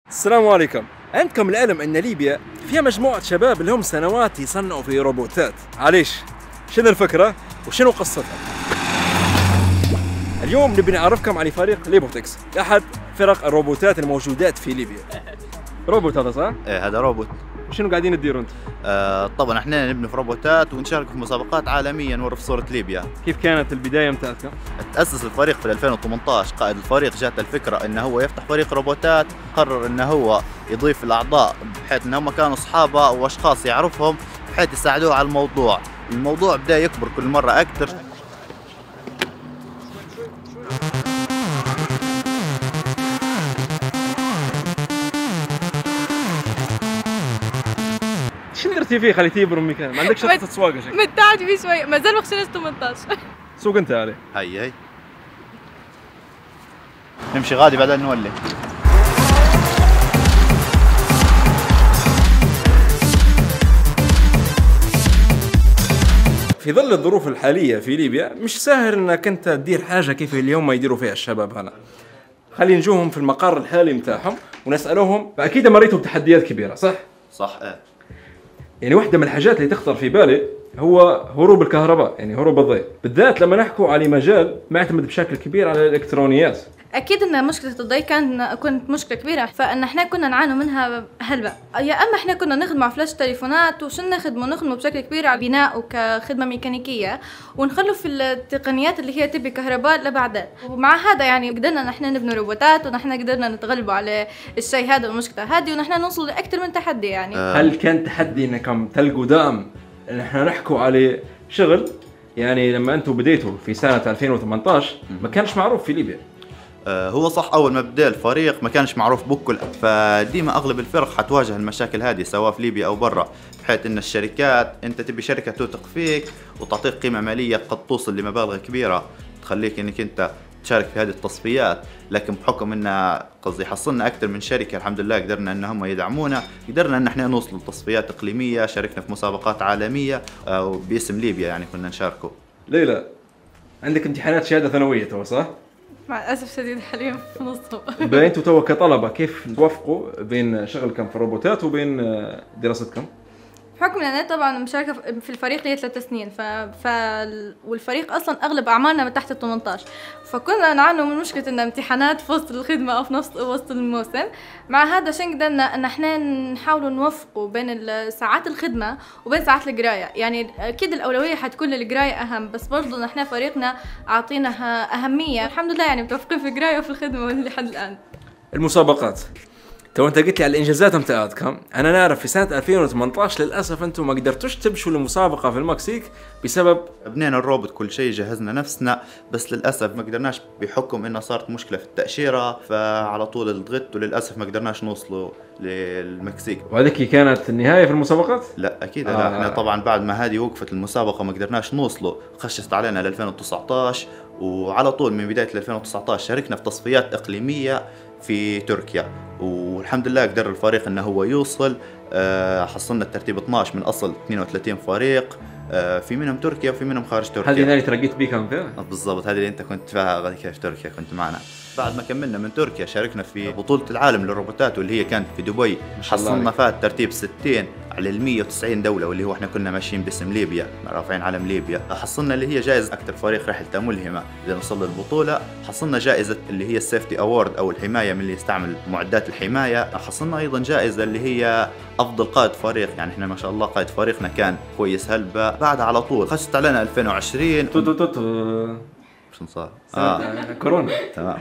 السلام عليكم. عندكم العلم ان ليبيا فيها مجموعة شباب لهم سنوات يصنعوا في روبوتات. علاش؟ شنو الفكرة؟ وشنو قصتها؟ اليوم نبي نعرفكم على فريق ليبوتكس، احد فرق الروبوتات الموجودات في ليبيا. روبوت هذا صح؟ ايه هذا روبوت. وشنو قاعدين تديروا انتم؟ طبعا احنا نبني في روبوتات ونشارك في مسابقات عالمية نوري في صورة ليبيا. كيف كانت البداية متاعتكم؟ تأسس الفريق في 2018، قائد الفريق جات الفكرة انه هو يفتح فريق روبوتات، قرر انه هو يضيف الاعضاء بحيث ان هم كانوا اصحابه واشخاص يعرفهم بحيث يساعدوه على الموضوع بدأ يكبر كل مرة اكثر. شنو درتي فيه خليتيه يبرم مكان؟ ما عندكش رخصة سواقة شكل؟ متعب فيه شوي، مازال ما خشناش 18. سوق انت عليه. هي نمشي غادي بعدين نولي. في ظل الظروف الحالية في ليبيا مش سهل انك انت تدير حاجة كيف اليوم ما يديروا فيها الشباب هنا. خلينا نجوهم في المقر الحالي متاعهم ونسألوهم. أكيد مريتوا بتحديات كبيرة صح؟ صح ايه. يعني واحدة من الحاجات اللي تخطر في بالي هو هروب الكهرباء، يعني هروب الضي، بالذات لما نحكوا على مجال معتمد بشكل كبير على الإلكترونيات. اكيد ان مشكله الضي كانت مشكله كبيره، فان احنا كنا نعانوا منها هلبا. يا اما احنا كنا نخدموا على فلاش تليفونات وشن نخدموا بشكل كبير على البناء وكخدمه ميكانيكيه، ونخلوا في التقنيات اللي هي تبي كهرباء لبعدين. ومع هذا يعني قدرنا نحن نبني روبوتات، ونحن قدرنا نتغلبوا على الشيء هذا والمشكله هذه، ونحن نوصل لاكثر من تحدي يعني. هل كان تحدي انكم تلقوا دعم ان احنا نحكوا على شغل؟ يعني لما انتم بديتوا في سنه 2018 ما كانش معروف في ليبيا. هو صح، اول ما بدا الفريق ما كانش معروف بكل، فديما اغلب الفرق حتواجه المشاكل هذه سواء في ليبيا او برا، بحيث ان الشركات انت تبي شركه توثق فيك وتعطيك قيمه ماليه قد توصل لمبالغ كبيره تخليك انك انت تشارك في هذه التصفيات. لكن بحكم ان قصدي حصلنا اكثر من شركه الحمد لله قدرنا ان هم يدعمونا، قدرنا ان احنا نوصل لتصفيات اقليميه، شاركنا في مسابقات عالميه باسم ليبيا يعني كنا نشاركوا. ليلى عندك امتحانات شهاده ثانويه تو صح؟ مع الاسف شديد حاليا في نصهم. انتوا تو كطلبه كيف توفقوا بين شغلكم في الروبوتات وبين دراستكم؟ بحكم ان انا طبعا مشاركه في الفريق لي 3 سنين والفريق اصلا اغلب اعمارنا من تحت ال 18، فكنا نعانوا من مشكله ان امتحانات في وسط الخدمه او في وسط الموسم. مع هذا عشان قدرنا ان احنا نحاولوا نوفقوا بين ساعات الخدمه وبين ساعات القرايه. يعني اكيد الاولويه حتكون للقرايه اهم، بس برضه نحن فريقنا اعطيناها اهميه الحمد لله، يعني متوفقين في القرايه وفي الخدمه لحد الان. المسابقات تو انت قلت لي على الانجازات متاعتكم، انا نعرف في سنه 2018 للاسف انتم ما قدرتوش تمشوا للمسابقه في المكسيك بسبب بنينا الروبوت كل شيء، جهزنا نفسنا، بس للاسف ما قدرناش بحكم انه صارت مشكله في التاشيره، فعلى طول الضغط وللاسف ما قدرناش نوصلوا للمكسيك. وهذيك كانت النهايه في المسابقات؟ لا اكيد لا، احنا طبعا بعد ما هذه وقفت المسابقه ما قدرناش نوصلوا، خشت علينا ل 2019 وعلى طول من بدايه 2019 شاركنا في تصفيات اقليميه في تركيا، والحمد لله قدر الفريق انه هو يوصل. حصلنا الترتيب 12 من اصل 32 فريق، في منهم تركيا وفي منهم خارج تركيا. هذه اللي ترقيت بيه كم فيها؟ بالضبط، هذه اللي انت كنت فيها كيف تركيا كنت معنا. بعد ما كملنا من تركيا شاركنا في بطولة العالم للروبوتات واللي هي كانت في دبي، حصلنا فيها الترتيب 60 على ال 190 دولة، واللي هو احنا كنا ماشيين باسم ليبيا رافعين علم ليبيا. حصلنا اللي هي جائزة أكثر فريق رحلته ملهمة إذا نوصل للبطولة، حصلنا جائزة اللي هي السيفتي أوورد أو الحماية من اللي يستعمل معدات الحماية، حصلنا أيضا جائزة اللي هي أفضل قائد فريق، يعني احنا ما شاء الله قائد فريقنا كان كويس هلبا. بعد على طول خشت علينا 2020 شو صار؟ كورونا. تمام.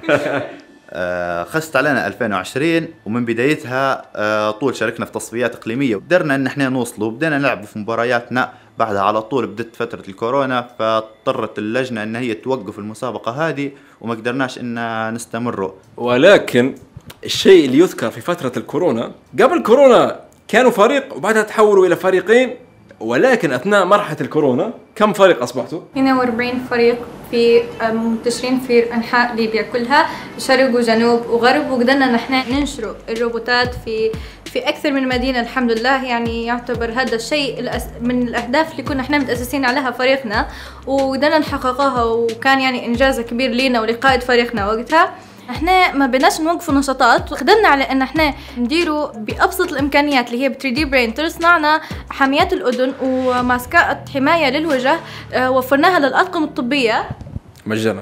خشت علينا 2020 ومن بدايتها طول شاركنا في تصفيات إقليمية، وقدرنا إن احنا نوصل وبدأنا نلعب في مبارياتنا. بعدها على طول بدت فترة الكورونا، فاضطرت اللجنة إن هي توقف المسابقة هذه وما قدرناش إن نستمروا. ولكن الشيء اللي يذكر في فترة الكورونا، قبل كورونا كانوا فريق وبعدها تحولوا إلى فريقين، ولكن أثناء مرحلة الكورونا كم فريق أصبحتوا؟ 42 فريق في منتشرين في أنحاء ليبيا كلها، شرق وجنوب وغرب، وقدرنا نحن ننشروا الروبوتات في أكثر من مدينة الحمد لله. يعني يعتبر هذا الشيء من الأهداف اللي كنا احنا متأسسين عليها فريقنا، وقدرنا نحققها، وكان يعني إنجاز كبير لينا ولقائد فريقنا وقتها. احنا ما بدناش نوقفوا نشاطات، وقدرنا على ان احنا نديروا بابسط الامكانيات اللي هي ب 3 دي برينتر. صنعنا حاميات الاذن وماسكات حمايه للوجه، وفرناها للاطقم الطبيه مجانا.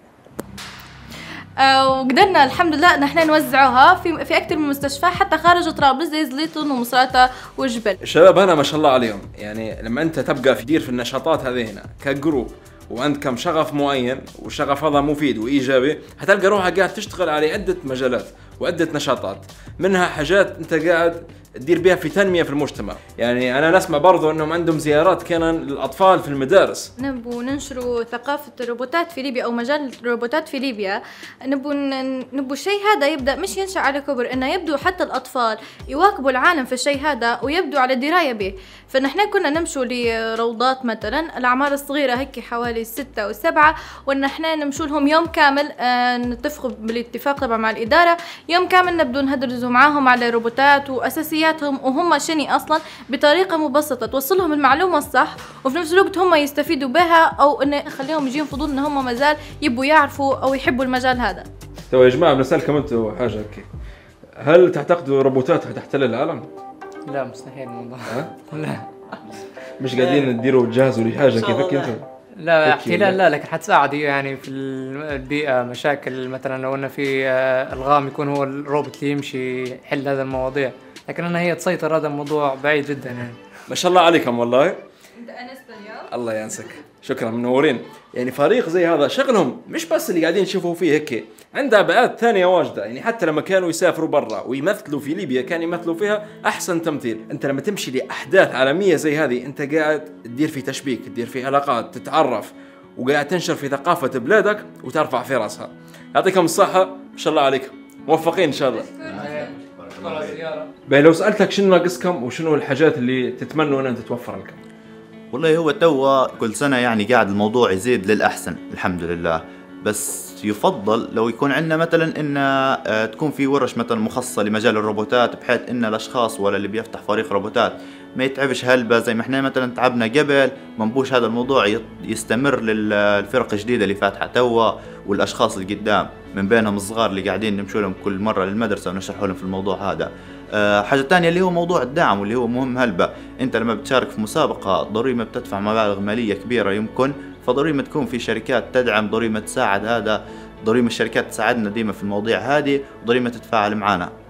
وقدرنا الحمد لله ان احنا نوزعوها في اكثر من مستشفى حتى خارج طرابلس زي زليطن ومصراتة وجبل. الشباب هنا ما شاء الله عليهم، يعني لما انت تبقى في دير في النشاطات هذه هنا كجروب وعندكم شغف معين، والشغف هذا مفيد وايجابي، هتلقى روحك قاعد تشتغل على عده مجالات وعده نشاطات، منها حاجات انت قاعد تدير بها في تنميه في المجتمع. يعني انا نسمع برضو انهم عندهم زيارات كان للاطفال في المدارس. نبو ننشروا ثقافه الروبوتات في ليبيا او مجال الروبوتات في ليبيا. نبو الشيء هذا يبدا مش ينشا على كبر، انه يبدو حتى الاطفال يواكبوا العالم في الشيء هذا ويبدوا على درايه به. فنحن كنا نمشوا لروضات مثلا الاعمار الصغيره هيك حوالي 6 و7، وان احنا نمشوا لهم يوم كامل، نتفقوا بالاتفاق طبعا مع الاداره، يوم كامل نبدو نهدرزوا معاهم على روبوتات واساسياتهم وهم شني اصلا بطريقه مبسطه توصلهم المعلومه الصح، وفي نفس الوقت هم يستفيدوا بها، او انه يخليهم يجيهم فضول ان هم مازال يبوا يعرفوا او يحبوا المجال هذا. تو يا جماعه بنسالكم انتم حاجه هيك، هل تعتقدوا الروبوتات هتحتل العالم؟ لا مستحيل الموضوع. لا مش قاعدين تديروا تجهزوا لحاجه كيفك انتم؟ لا احتلال لا، لكن حتساعد يعني في البيئة. مشاكل مثلا لو انه في الغام يكون هو الروبوت اللي يمشي يحل هذا المواضيع، لكن انها هي تسيطر هذا الموضوع بعيد جدا يعني. ما شاء الله عليكم والله. انت انست اليوم. الله ينسك، شكرا منورين. يعني فريق زي هذا شغلهم مش بس اللي قاعدين نشوفوا فيه هيك، عنده ابعاد ثانيه واجده. يعني حتى لما كانوا يسافروا برا ويمثلوا في ليبيا كانوا يمثلوا فيها احسن تمثيل. انت لما تمشي لاحداث عالميه زي هذه انت قاعد تدير في تشبيك، تدير في علاقات، تتعرف، وقاعد تنشر في ثقافه بلادك وترفع في راسها. يعطيكم الصحه، ما شاء الله عليكم، موفقين ان شاء الله. لو سالتك شنو ناقصكم وشنو الحاجات اللي تتمنوا ان تتوفر لكم؟ والله هو توا كل سنة يعني قاعد الموضوع يزيد للأحسن الحمد لله، بس يفضل لو يكون عندنا مثلا إن تكون في ورش مثلا مخصصة لمجال الروبوتات، بحيث إن الأشخاص ولا اللي بيفتح فريق روبوتات ما يتعبش هلبة زي ما احنا مثلا تعبنا قبل. منبوش هذا الموضوع يستمر للفرق الجديدة اللي فاتحة توا والأشخاص اللي قدام، من بينهم الصغار اللي قاعدين نمشوا لهم كل مرة للمدرسة ونشرح لهم في الموضوع هذا. حاجة تانية اللي هو موضوع الدعم، واللي هو مهم هلبة. انت لما بتشارك في مسابقة ضروري ما بتدفع مبالغ مالية كبيرة يمكن، فضروري ما تكون في شركات تدعم، ضروري ما تساعد هذا، ضروري ما الشركات تساعدنا ديما في المواضيع هذه، وضروري ما تتفاعل معنا.